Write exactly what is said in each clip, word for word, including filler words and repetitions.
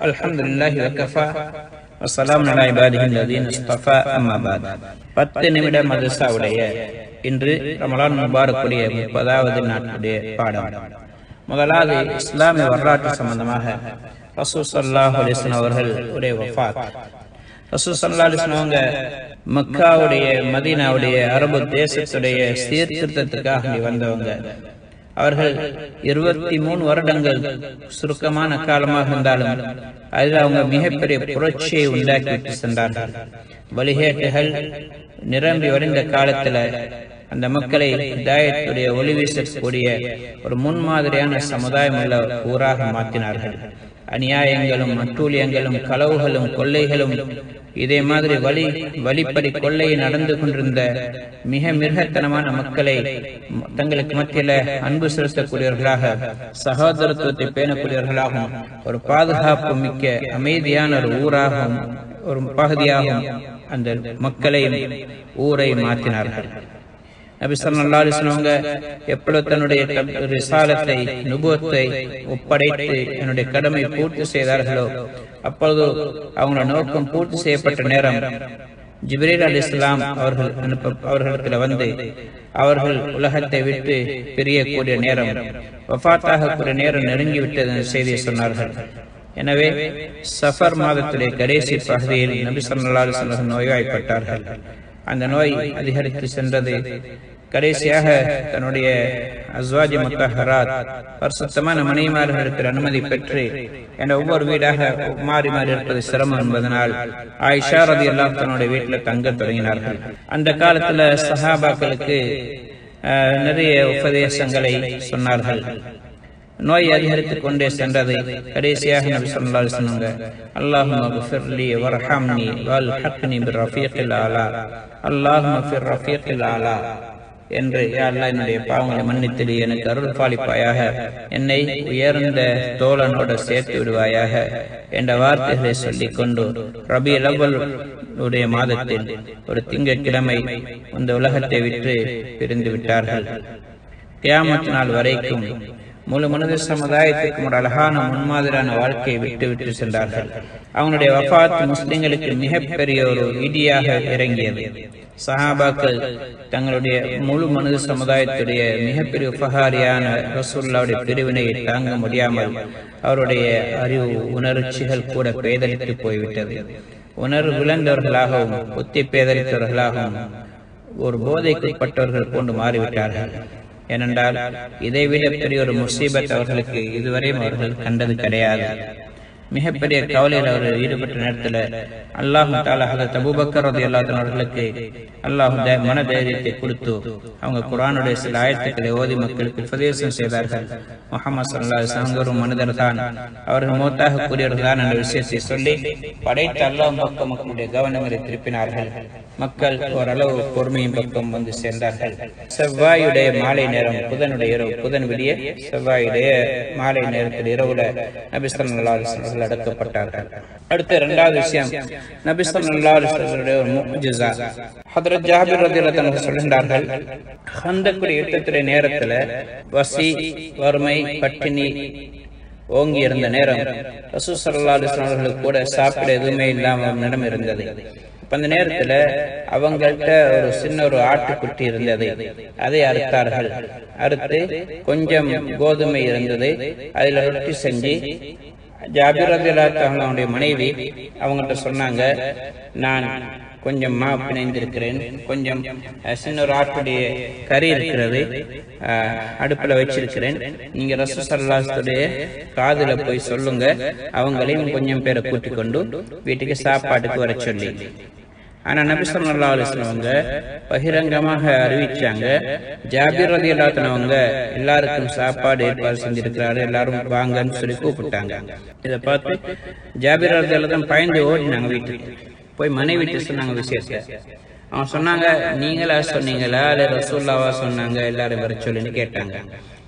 அல்ஹம்துலில்லாஹி வகஃபா வஸ்ஸலாமு அலா இபாதிஹில் லதீன இஸ்தஃபா அம்மா பஅத். பத்து நிமிட மதரசாவுடைய இன்று ரமலான் முபாரக்குடைய முப்பதாவது நாட்டுடைய பாடம். முதலாவது இஸ்லாமிய வரலாற்று சம்பந்தமாக ரசூல் ஸல்லல்லாஹு அலைஹி வஸல்லம் அவர்கள் உடைய வஃபாத். ரசூல் ஸல்லல்லாஹு அலைஹி வஸல்லம் அவங்க மக்காவுடைய மதீனாவுடைய அரபு தேசத்துடைய சீர்திருத்தத்துக்காக வந்தவங்க. அவர்கள் இருபத்தி மூணு வருடங்கள் சுருக்கமான காலமாக இருந்தாலும் அதில் அவங்க மிகப்பெரிய புரட்சியை உண்டாக்கிவிட்டு சென்றார்கள். வழிகேட்டுகள் நிரம்பி வழிந்த காலத்துல அந்த மக்களை ஹிதாயத்துடைய ஒளி வீசக்கூடிய ஒரு முன்மாதிரியான சமுதாயம் உள்ள ஊராக மாற்றினார்கள். அநியாயங்களும் அட்டூழியங்களும் களவுகளும் கொள்ளைகளும் இதே மாதிரி வழி வழிப்படி கொள்ளையை நடந்து கொண்டிருந்த மிக மிருகத்தனமான மக்களை தங்களுக்கு மத்தியில அன்பு செலுத்தக்கூடியவர்களாக, சகோதரத்துவத்தை பேணக்கூடியவர்களாகவும், ஒரு பாதுகாப்பு மிக்க அமைதியான ஒரு ஊராகவும் ஒரு பகுதியாகவும் அந்த மக்களையும் ஊரை மாற்றினார்கள். நபி ஸல்லல்லாஹு அலைஹி வஸல்லம் எப்பொழுது தன்னுடைய ரிசாலத்தை நுபுவத்தை ஒப்படைத்து என்னுடைய கடமை பூர்த்தி செய்தார்களோ அப்பொழுது அவங்களோட நோக்கம் பூர்த்தி செய்யப்பட்ட நேரம் ஜிப்ரீல் அலைஹிஸ்ஸலாம் அவர்கள் அனுப்ப அவர்களிடத்தில் வந்து அவர்கள் உலகத்தை விட்டு பிரியக்கூடிய நேரம், வஃபாத்தாகக்கூடிய நேரம் நெருங்கிவிட்டது என்ற செய்தியை சொன்னார்கள். எனவே சஃபர் மாதத்துடைய கடைசி பகுதியில் நபி ஸல்லல்லாஹு அலைஹி வஸல்லம் நோய்வாய்ப்பட்டார்கள். அந்த நோய் அதிகரித்து சென்றது. கடைசியாக தன்னுடைய அஸ்வாஜி முத்தஹராத் பரிசுத்தமான மனைவிமார்களுக்கு அனுமதி பெற்று என்ற ஒவ்வொரு வீடாக மாறி மாறி இருப்பது சிரமம் என்பதனால் ஆயிஷா ரலியல்லாஹு தன்னுடைய வீட்டில் தங்க தொடங்கினார்கள். அந்த காலத்துல சஹாபாக்களுக்கு நிறைய உபதேசங்களை சொன்னார்கள். நோய் அதிகரித்துக் கொண்டே சென்றது. கடைசியாக நபி ஸல்லல்லாஹு அலைஹி வஸல்லம் அல்லாஹும்ம ஃபிர்லி வர்ஹம்னி வல்ஹக்னி பிர்ரஃபீகில் ஆலா, அல்லாஹும்ம ஃபிர் ரஃபீகில் ஆலா என்று, யா அல்லாஹ் என்னுடைய பாவங்களை மன்னித்திடு, எனக்கு அருள் பாலிப்பாயாக, என்னை உயர்ந்த தோழனோடு சேர்த்து விடுவாயாக என்ற வார்த்தைகளை சொல்லிக் கொண்டு ரபியுல் அவ்வல் உடைய மாதத்தில் ஒரு திங்கட்கிழமை இந்த உலகத்தை விட்டு பிரிந்து விட்டார்கள். கியாமத் நாள் வரைக்கும் முழு மனித சமுதாயத்திற்கும் ஒரு அழகான முன்மாதிரியான வாழ்க்கையை விட்டு விட்டு சென்றார்கள். அவனுடைய வஃபாத் முஸ்லிம்களுக்கு மிகப்பெரிய ஒரு இடியாக இறங்கியது. சஹாபாக்கள் தங்களுடைய முழு மனித சமுதாயத்துடைய மிகப்பெரிய உபகாரியான ரசூலுல்லாஹ்வுடைய பிரிவினையை தாங்க முடியாமல் அவருடைய அறிவு உணர்ச்சிகள் கூட பேதலித்து போய்விட்டது. உணர்வு விளந்தவர்களாகவும் புத்தி பேதலித்தவர்களாகவும் ஒரு போதைக்குட்பட்டவர்கள் கொண்டு மாறிவிட்டார்கள். ஏனென்றால் இதைவிட பெரிய ஒரு முசீபத் அவர்களுக்கு இதுவரையும் அவர்கள் கண்டது கிடையாது. மிகப்பெரிய கவலையில் அவர்கள் ஈடுபட்ட நேரத்தில் அல்லாஹ் தஆலா ஹஜ்ரத் அபூபக்கர் ரலியல்லாஹு அன்ஹு அவர்களுக்கு அல்லாஹ் மன தைரியத்தை கொடுத்து அவங்க குர்ஆனுடைய சில ஆயத்துக்களை ஓதி மக்களுக்கு உபதேசம் செய்தார்கள். முஹம்மது ஸல்லல்லாஹு அலைஹி வஸல்லம் ஒரு மனிதர் தான், அவர்கள் மௌத்தாக கூடியவர்கள் என்ற விஷயத்தை சொல்லி படைத்த அல்லாஹ் பக்கம் மக்களுடைய கவனங்களை திருப்பினார்கள். மக்கள் ஓரளவு பொறுமையின் பக்கம் வந்து சேர்ந்தார்கள். செவ்வாயுடைய மாலை நேரம், புதனுடைய இரவு, புதன் விடிய செவ்வாயுடைய மாலை நேரத்தில் இரவுல நபி ஸல்லல்லாஹு அலைஹி வஸல்லம் அடக்கப்பட்டார்கள். அடுத்த இரண்டாவது விஷயம், நபி ஸல்லல்லாஹு அலைஹி வஸல்லம் ஒரு முஅ்ஜிஸா. ஹஜ்ரத் ஜாபிர் ரலியல்லாஹு அன்ஹு சொல்கிறார்கள், ஹந்தக்குடைய யுத்தத்துடைய நேரத்துல வசி, வறுமை, பட்டினி ஓங்கி இருந்த நேரம் ரசூல் ஸல்லல்லாஹு அலைஹி வஸல்லம் அவர்களுக்கு கூட சாப்பிட எதுவுமே இல்லாம நிலம் இருந்தது. அந்த நேரத்துல அவங்கள்ட்ட ஒரு சின்ன ஒரு ஆட்டுக்குட்டி இருந்தது. அதை அறுத்தார்கள். அறுத்து கொஞ்சம் கோதுமை இருந்தது, அதுல ரொட்டி செஞ்சு ஜாபிர் ரலியல்லாஹு அன்ஹுடைய மனைவி அவங்கள்ட்ட சொன்னாங்க, நான் கொஞ்சம் மா பிணைந்திருக்கிறேன், கொஞ்சம் சின்ன ஒரு ஆட்டுடைய கறி இருக்கிறது, அடுப்புல வச்சிருக்கிறேன், நீங்க ரசூல் ஸல்லல்லாஹு அலைஹி வஸல்லம் காதுல போய் சொல்லுங்க, அவங்களையும் கொஞ்சம் பேரை கூட்டிக் கொண்டு வீட்டுக்கு சாப்பாட்டுக்கு வர சொல்லி. ஆனா நபி ஸல்லல்லாஹு அலைஹி வஸல்லம் பகிரங்கமாக அறிவிச்சாங்க, ஜாபிர் ரலியல்லாஹு அன்ஹு அவங்க எல்லாருக்கும் சாப்பாடு ஏற்பாடு செஞ்சிருக்கிறாரு, எல்லாரும் வாங்கன்னு சொல்லி கூப்பிட்டாங்க. இதை பார்த்து ஜாபிர் ரலியல்லாஹு அன்ஹு பயந்து ஓடினாங்க. வீட்டுக்கு போய் மனைவிட்டு சொன்னாங்க விஷயத்த. அவன் சொன்னாங்க, நீங்களா சொன்னீங்களா இல்ல ரசூலுல்லாஹ்வா சொன்னாங்க எல்லாரும் வர சொல்லின்னு கேட்டாங்க.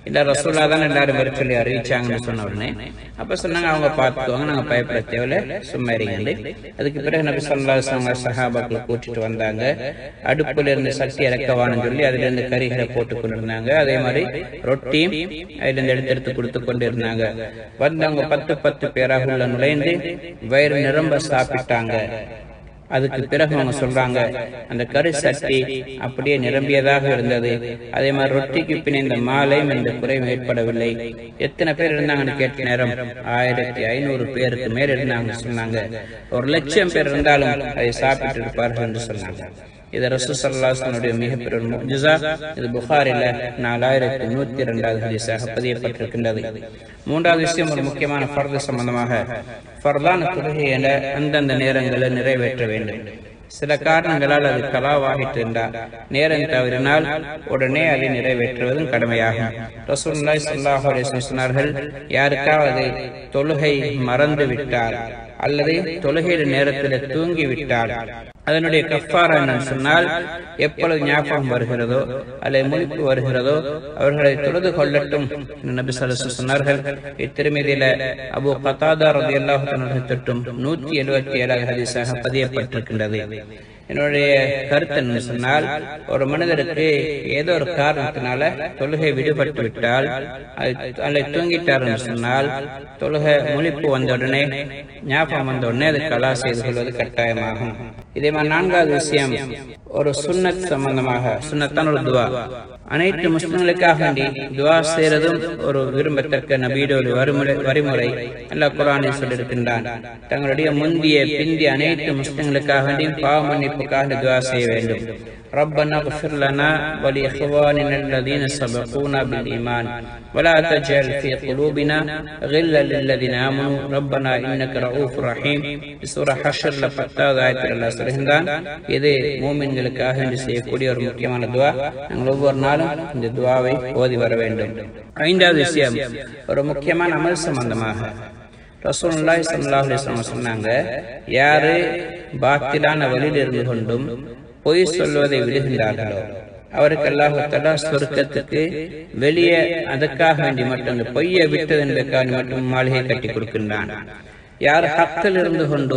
இல்ல ரசூலா தான் எல்லாரும் வர சொல்லி அறிவிச்சாங்கன்னு சொன்ன உடனே அப்ப சொன்னாங்க அவங்க பார்த்துக்குவாங்க, நாங்க பயப்பட தேவையில்ல, சும்மா இருங்க. அதுக்கு பிறகு நபி ஸல்லல்லாஹு அலைஹி வஸல்லம் சஹாபாக்களை கூட்டிட்டு வந்தாங்க. அடுப்புல இருந்து சட்டி இறக்கவான்னு சொல்லி அதுல இருந்து கறிகளை போட்டு கொண்டிருந்தாங்க. அதே மாதிரி ரொட்டியும் அதுல இருந்து எடுத்து எடுத்து கொடுத்து கொண்டு இருந்தாங்க. வந்தவங்க பத்து பத்து பேராக உள்ள நுழைந்து வயிறு நிரம்ப சாப்பிட்டாங்க. அதுக்கு பிறகு அவங்க சொல்றாங்க, அந்த கறி சட்டி அப்படியே நிரம்பியதாக இருந்தது. அதே மாதிரி ரொட்டிக்கு பிணைந்த மாலையும் இந்த குறையும் ஏற்படவில்லை. எத்தனை பேர் இருந்தாங்கன்னு கேட்ட நேரம் ஆயிரத்தி ஐநூறு பேருக்கு மேல் இருந்தாங்க சொன்னாங்க. ஒரு லட்சம் பேர் இருந்தாலும் அதை சாப்பிட்டு இருப்பார்கள் என்று சொன்னாங்க. இது ரசூல் ஸல்லல்லாஹு அலைஹி வஸல்லம் மிகப்பெரிய முஜிஸா. இது புகாரில நாலாயிரத்தி நூத்தி இரண்டாவது ஹதீஸாக பதியப்பட்டிருக்கின்றது. மூன்றாவது விஷயம், ஒரு முக்கியமான ஃபர்து சம்பந்தமாக, ஃபர்தான தொழுகையை அந்தந்த நேரங்களில் நிறைவேற்ற வேண்டும். சில காரணங்களால் அது கலாவாகிட்டு இருந்தால் நேரம் தவறினால் உடனே அதை நிறைவேற்றுவதும் கடமையாகும். ரசூலுல்லாஹி ஸல்லல்லாஹு அலைஹி வஸல்லம் சொன்னார்கள், யாருக்காவது தொழுகை மறந்து விட்டால் அல்லது தொழுகையில நேரத்தில் தூங்கி விட்டால் அதனுடைய கஃபாரா என்னன்னு சொன்னால், எப்பொழுது ஞாபகம் வருகிறதோ அல்லது முழிப்பு வருகிறதோ அவர்களை தொழுது கொள்ளட்டும் நபி ஸல்லல்லாஹு அலைஹி வஸல்லம் சொன்னார்கள். இத்திருமதியில அபூ கதாதா ரலியல்லாஹு அன்ஹு தொட்டும் நூற்றி எழுபத்தி ஏழாவது ஹதீஸாக பதியப்பட்டிருக்கின்றது. என்னுடைய கருத்து என்ன சொன்னால், ஒரு மனிதருக்கு ஏதோ ஒரு காரணத்தினால தொழுகை விடுபட்டு விட்டால் அல்லது தூங்கிட்டார் என்று சொன்னால், தொழுகை முழிப்பு வந்த உடனே ஞாபகம் வந்த உடனே அதை கலா செய்து கொள்வது கட்டாயமாகும். இதே மாதிரி நான்காவது விஷயம், ஒரு சுன்னத் சம்பந்தமாக, சுன்னத்தான் ஒரு துவா. அனைத்து முஸ்லிம்களுக்காக வேண்டி துவா செய்யறதும் ஒரு விரும்பத்தக்க நபியோட வரிமுறை வரிமுறை அல்லாஹ் குர்ஆனில் சொல்லியிருக்கின்றான். தங்களுடைய முந்திய பிந்திய அனைத்து முஸ்லிம்களுக்காக வேண்டி பாவ மன்னிப்புக்காக துவா செய்ய வேண்டும். ربنا اغفر لنا ولإخواننا الذين سبقونا بالإيمان ولا تجعل في قلوبنا غلا للذين آمنوا ربنا إنك رؤوف رحيم. சூரா ஹஷ்ர்ல பத்தாவது ஆயத்தில் அல்லாஹ் சொல்கின்றான். இது மூமின்களுக்காக செய்யக்கூடிய ஒரு முக்கியமான துவா. நாங்கள் ஒவ்வொரு நாளும் இந்த துவாவை ஓதி வர வேண்டும். ஐந்தாவது விஷயம், ஒரு முக்கியமான அமல் சம்பந்தமாக ரசூலுல்லாஹி ஸல்லல்லாஹு அலைஹி வஸல்லம் சொன்னாங்க, யாரு பாத்திலான வழியில் இருந்து கொண்டும் பொய் சொல்வதை விடுகின்றார்களோ அவருக்கு அல்லாஹ் தஆலா சொர்க்கத்துக்கு வெளியே அதற்காக வேண்டி மட்டும் அந்த பொய்யை விட்டது என்பதற்காக மட்டும் மாளிகை கட்டி கொடுக்கின்றான். யார் ஹக்கில் இருந்து கொண்டோ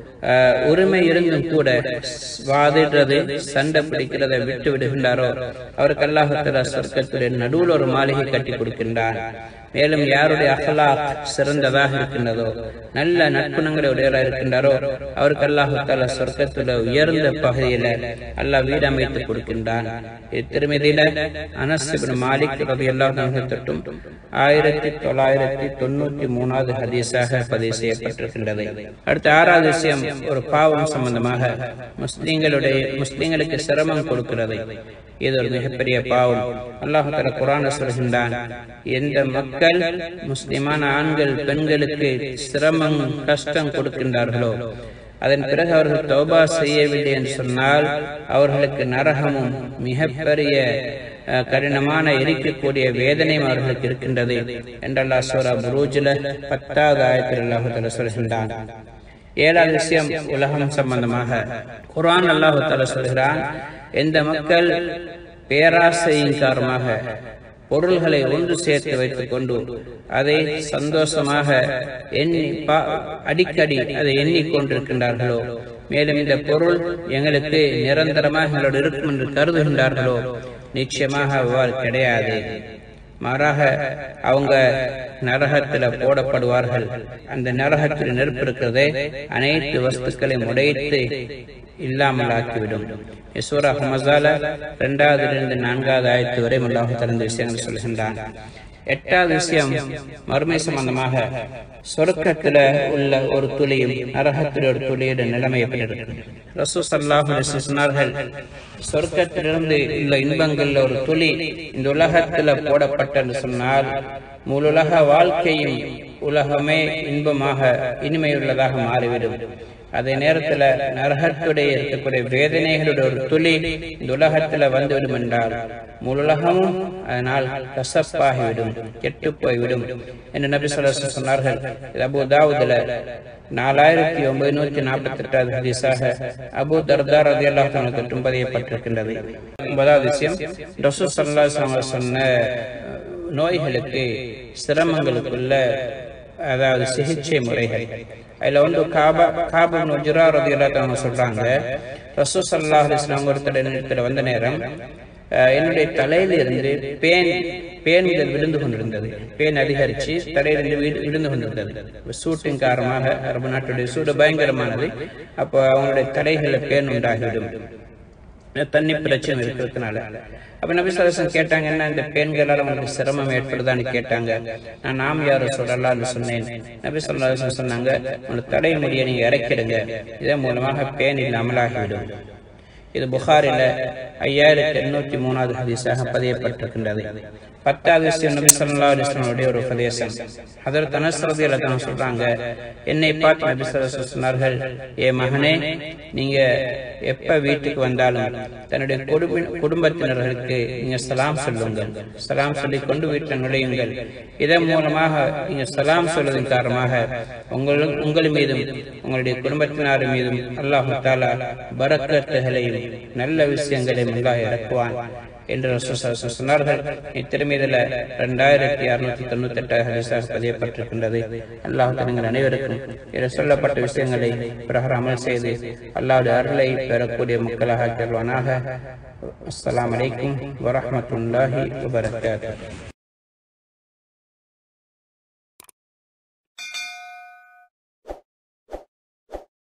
உரிமை இருந்தும் கூட வாதிடுறது சண்டை பிடிக்கிறதை விட்டு விடுகின்றாரோ அவருக்கு அல்லாஹ் தஆலா சொர்க்கத்திலே நடுவில் ஒரு மாளிகை கட்டி கொடுக்கின்றான். மேலும் யாருடைய அஹ்லாக் சிறந்ததாக இருக்கின்றதோ, நல்ல நற்குணங்களை உடையவராக இருக்கின்றாரோ அவருக்கு அல்லாஹ் தஆலா சொர்க்கத்துல உயர்ந்த பகுதியில அல்லாஹ் வீடு அமைத்து கொடுக்கின்றான். திருமதியில அனஸ் இப்னு மாலிக் ரலியல்லாஹு அன்ஹு தொட்டும் ஆயிரத்தி தொள்ளாயிரத்தி தொண்ணூத்தி மூணாவது ஹதீஸாக பதிவு செய்யப்பட்டிருக்கின்றது. அடுத்த ஆறாவது விஷயம், ஒரு பாவம் சம்பந்தமாக, முஸ்லிம்களுடைய முஸ்லிம்களுக்கு சிரமம் கொடுக்கிறது. இது ஒரு மிகப்பெரிய பாவம். அல்லாஹ் தஆலா குர்ஆன்ல சொல்கின்றான், எந்த மக்கள் முஸ்லிமான ஆண்கள் பெண்களுக்கு சிரமம் கஷ்டம் கொடுக்கின்றார்களோ அதன் பிறகு அவர்கள் தௌபா செய்யவில்லை என்று சொன்னால் அவர்களுக்கு நரகமும் மிகப்பெரிய கடினமான எரிக்கக்கூடிய வேதனையும் அவர்களுக்கு இருக்கின்றது என்று அல்லாஹ் சூரா புரூஜ்ல பத்தாவது ஆயத்தில் அல்லாஹ் தஆலா சொல்கின்றான். ஏழாவது விஷயம், உலகம் சம்பந்தமாக குர்ஆன் அல்லாஹ் தஆலா சொல்கிறான், எந்த மக்கள் பேராசையின் காரணமாக பொருள்களை ஒன்று சேர்த்து வைத்துக் கொண்டு அதை சந்தோஷமாக எண்ணி அடிக்கடி அதை எண்ணிக்கொண்டிருக்கின்றார்களோ, மேலும் இந்த பொருள் எங்களுக்கு நிரந்தரமாக எங்களோடு இருக்கும் என்று கருதுகின்றார்களோ நிச்சயமாக அவ்வாறு கிடையாது. மாறாக அவங்க நரகத்தில் போடப்படுவார்கள். அந்த நரகத்தில் நெருப்பு இருக்கிறதே அனைத்து வஸ்துக்களையும் உடைத்து இல்லாமல் ஆக்கிவிடும். சூரா ஹமஸால இரண்டாவது இருந்து நான்காவது ஆயத்து வரை அல்லாஹ் தஆலா விஷயங்கள் சொல்கின்றான். எட்டாவது விஷயம், மறுமை சம்பந்தமாக, சொர்க்கத்துல உள்ள ஒரு துளியும் நரகத்தில் ஒரு துளியோட நிலைமை எப்படி இருக்கு? ரசூல் ஸல்லல்லாஹு அலைஹி வஸல்லம் சொன்னார்கள், சொர்க்கத்திலிருந்து உள்ள இன்பங்கள் ஒரு துளி இந்த உலகத்துல போடப்பட்டன்னு சொன்னால் முழு உலக வாழ்க்கையும் உலகமே இன்பமாக இனிமையுள்ளதாக மாறிவிடும். அதே நேரத்துல நரகத்துடைய இருக்கக்கூடிய வேதனைகளுடைய ஒரு துளி இந்த உலகத்துல வந்துவிடும் என்றால் முழு உலகமும் அதனால் கசப்பாகிவிடும், கெட்டு போய்விடும் என்று நபி ஸல்லல்லாஹு அலைஹி வஸல்லம் சொன்னார்கள். அபூ தாவூதுல நாலாயிரத்தி ஒன்பதுநூத்தி நாற்பத்தி எட்டாவது ஹதீஸாக அபூ தர்தா ரலியல்லாஹு அன்ஹு தொட்டும் பதியப்பட்டிருக்கின்றது. ஒன்பதாவது விஷயம், ரசூல் ஸல்லல்லாஹு அலைஹி வஸல்லம் சொன்ன நோய்களுக்கு சிரமங்களுக்குள்ள அதாவது சிகிச்சை முறைகள். அதுல வந்து காபா காபு நுஜ்ரா ரலியல்லாஹு அன்ஹு சொல்றாங்க, ரசூல் ஸல்லல்லாஹு அலைஹி வஸல்லம் ஒருத்தர் வந்த நேரம் என்னுடைய தலையிலிருந்து பேன் பேன்கள் விழுந்து கொண்டிருந்தது. பேன் அதிகரிச்சு தலையிலிருந்து விழுந்து கொண்டிருந்தது. சூட்டின் காரணமாக, அரபு நாட்டுடைய சூடு பயங்கரமானது. அப்போ அவங்களுடைய தலைகளை பேன் உண்டாகிவிடும், தண்ணி பிரச்சனை இருக்கிறதுனால. அப்ப நபி ஸல்லல்லாஹு அலைஹி வஸல்லம் கேட்டாங்க, என்ன இந்த பெண்களால் உங்களுக்கு சிரமம் ஏற்படுதான்னு கேட்டாங்க. நான் நாம் யார சொல்லலாம்னு சொன்னேன். நபி ஸல்லல்லாஹு அலைஹி வஸல்லம் சொன்னாங்க, உங்களோட தலைமுடியை நீங்க இறக்கிடுங்க, இதன் மூலமாக பேன் இல்லாமல் ஆகிவிடும். இது புகாரில ஐயாயிரத்தி எண்ணூத்தி மூணாவது ஹதீஸாக பதியப்பட்டிருக்கின்றது. பத்தாவது விஷயம் நபி ஸல்லல்லாஹு அலைஹி வஸல்லம் ஒரு உபதேசம். ஹஜ்ரத் அனஸ் ரலியல்லாஹு அன்ஹு சொல்றாங்க, என்னை பார்த்து நபி ஸல்லல்லாஹு அலைஹி வஸல்லம் சொன்னார்கள், ஏ மகனே, நீங்க எப்ப வீட்டுக்கு வந்தாலும் தன்னுடைய குடும்பத்தினர்களுக்கு நீங்க சலாம் சொல்லுங்கள். சலாம் சொல்லிக் கொண்டு வீட்டில் நுழையுங்கள். இதன் மூலமாக நீங்க சலாம் சொல்வதன் காரணமாக உங்கள் உங்கள் மீதும் உங்களுடைய குடும்பத்தினர் மீதும் அல்லாஹ் தஆலா பரக்கத்துகளையும் நல்ல விஷயங்களையும் அல்லாஹ் இறக்குவான் என்று ரசூலுல்லாஹி சொன்னார்கள். இத்திருமீதில இரண்டாயிரத்தி அறுநூத்தி தொண்ணூத்தி எட்டாவது ஹதீஸாக பதியப்பட்டிருக்கின்றது. அல்லாஹ் தங்கள் அனைவருக்கும் இதில் சொல்லப்பட்ட விஷயங்களை பிரகாரம் அமல் செய்து அல்லாஹ்வுடைய அருளை பெறக்கூடிய மக்களாக ஆக்கிடுவானாக. அஸ்ஸலாமு அலைக்கும் வரஹ்மத்துல்லாஹி வபரகாத்துஹு.